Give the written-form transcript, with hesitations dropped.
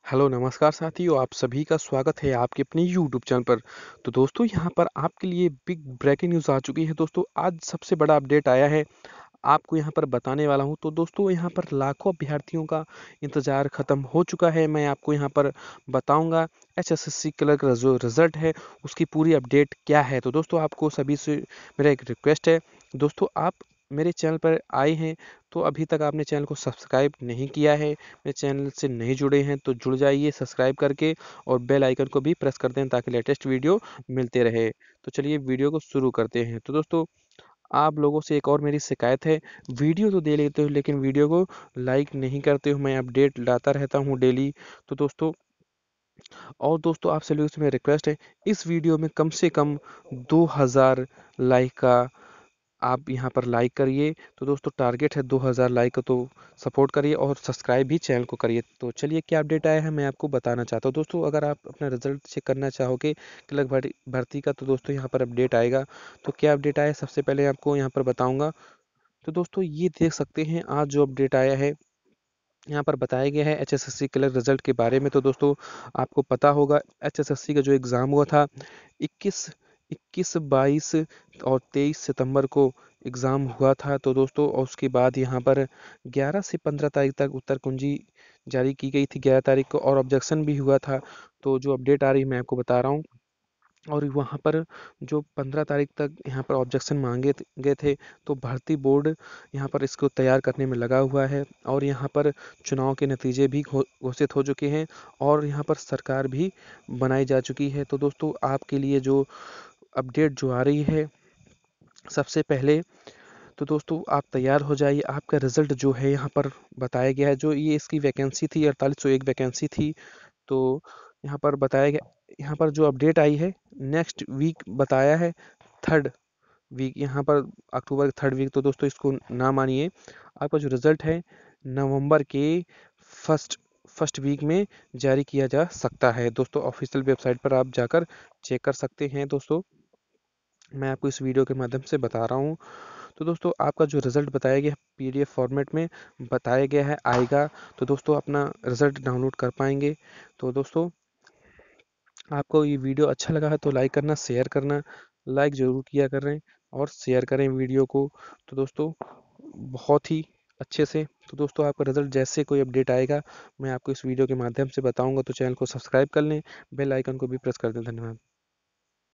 Hello नमस्कार साथियों, आप सभी का स्वागत है आपके अपने यूट्यूब चैनल पर। तो दोस्तों यहाँ पर आपके लिए बिग ब्रेकिंग न्यूज़ आ चुकी है दोस्तों। आज सबसे बड़ा अपडेट आया है, आपको यहाँ पर बताने वाला हूँ। तो दोस्तों यहाँ पर लाखों अभ्यर्थियों का इंतज़ार ख़त्म हो चुका है। मैं आपको यहाँ पर बताऊँगा एचएसएससी क्लर्क का जो रिज़ल्ट है उसकी पूरी अपडेट क्या है। तो दोस्तों आपको सभी से मेरा एक रिक्वेस्ट है, दोस्तों आप मेरे चैनल पर आए हैं तो अभी तक आपने चैनल को सब्सक्राइब नहीं किया है, मेरे चैनल से नहीं जुड़े हैं तो जुड़ जाइए सब्सक्राइब करके और बेल आइकन को भी प्रेस कर दें ताकि लेटेस्ट वीडियो मिलते रहे। तो चलिए वीडियो को शुरू करते हैं। तो दोस्तों आप लोगों से एक और मेरी शिकायत है, वीडियो तो दे लेते हो लेकिन वीडियो को लाइक नहीं करते हो। मैं अपडेट लाता रहता हूँ डेली। तो दोस्तों दोस्तों आप सभी से मेरी रिक्वेस्ट है, इस वीडियो में कम से कम 2000 लाइक का आप यहाँ पर लाइक करिए। तो दोस्तों टारगेट है 2000 लाइक का, तो सपोर्ट करिए और सब्सक्राइब भी चैनल को करिए। तो चलिए क्या अपडेट आया है मैं आपको बताना चाहता हूँ। दोस्तों अगर आप अपना रिजल्ट चेक करना चाहोगे क्लर्क भर्ती का तो दोस्तों यहाँ पर अपडेट आएगा। तो क्या अपडेट आया है सबसे पहले आपको यहाँ पर बताऊँगा। तो दोस्तों ये देख सकते हैं आज जो अपडेट आया है, यहाँ पर बताया गया है एचएसएससी क्लर्क रिजल्ट के बारे में। तो दोस्तों आपको पता होगा एचएसएससी का जो एग्ज़ाम हुआ था 21 21 22 और 23 सितंबर को एग्ज़ाम हुआ था। तो दोस्तों और उसके बाद यहाँ पर 11 से 15 तारीख तक उत्तर कुंजी जारी की गई थी 11 तारीख को, और ऑब्जेक्शन भी हुआ था। तो जो अपडेट आ रही है मैं आपको बता रहा हूँ। और वहाँ पर जो 15 तारीख तक यहाँ पर ऑब्जेक्शन मांगे गए थे, तो भर्ती बोर्ड यहाँ पर इसको तैयार करने में लगा हुआ है और यहाँ पर चुनाव के नतीजे भी घोषित हो चुके हैं और यहाँ पर सरकार भी बनाई जा चुकी है। तो दोस्तों आपके लिए जो अपडेट जो आ रही है सबसे पहले, तो दोस्तों आप तैयार हो जाइए। आपका रिजल्ट जो है यहाँ पर बताया गया है, जो ये इसकी वैकेंसी थी 4801 वैकेंसी थी। तो यहाँ पर बताया गया, यहाँ पर जो अपडेट आई है नेक्स्ट वीक बताया है, थर्ड वीक यहाँ पर अक्टूबर थर्ड वीक। तो दोस्तों इसको ना मानिए, आपका जो रिजल्ट है नवंबर के फर्स्ट फर्स्ट वीक में जारी किया जा सकता है। दोस्तों ऑफिशियल वेबसाइट पर आप जाकर चेक कर सकते हैं। दोस्तों मैं आपको इस वीडियो के माध्यम से बता रहा हूँ। तो दोस्तों आपका जो रिज़ल्ट बताया गया है पीडीएफ फॉर्मेट में बताया गया है आएगा। तो दोस्तों अपना रिज़ल्ट डाउनलोड कर पाएंगे। तो दोस्तों आपको ये वीडियो अच्छा लगा है तो लाइक करना, शेयर करना, लाइक ज़रूर किया करें और शेयर करें वीडियो को। तो दोस्तों बहुत ही अच्छे से, तो दोस्तों आपका रिज़ल्ट जैसे कोई अपडेट आएगा मैं आपको इस वीडियो के माध्यम से बताऊंगा। तो चैनल को सब्सक्राइब कर लें, बेल आइकन को भी प्रेस कर दें। धन्यवाद।